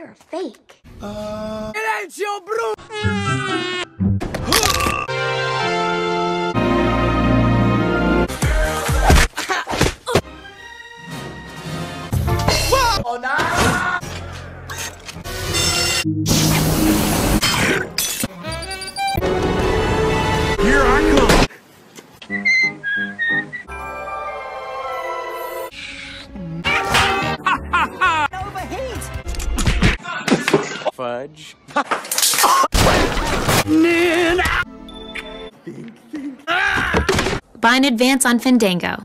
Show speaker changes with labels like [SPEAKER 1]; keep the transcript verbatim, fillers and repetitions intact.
[SPEAKER 1] They're a fake.
[SPEAKER 2] Uh... Silencio, bro! Oh, no! Here I come! Overheat! Fudge. Think, think.
[SPEAKER 3] Buy in advance on Fandango.